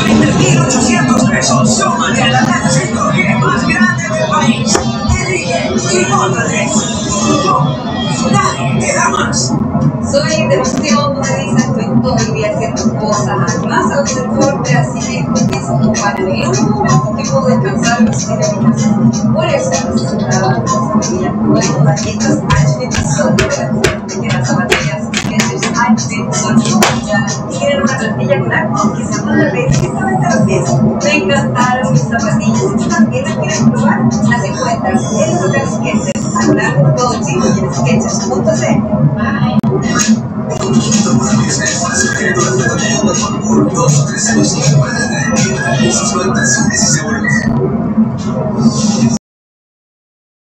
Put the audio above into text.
20.800 pesos. Súmate a la red 5G más grande del país. Elige y móntate. Nadie te da más. Soy demasiado movediza, estoy todo el día haciendo cosas. Además, hago deporte, así que empiezo a tomar el único que puedo descansar en mi casa. Por eso necesitaba zapatillas nuevas, galletas H son de que las zapatillas H son y tienen una plantilla con arco que se llama la precisamente los pies. Me encantaron mis zapatillas y si también las quieren probar, las encuentras en los locales Skechers a lo largo de todo Chile y en skechers.cl. Bye.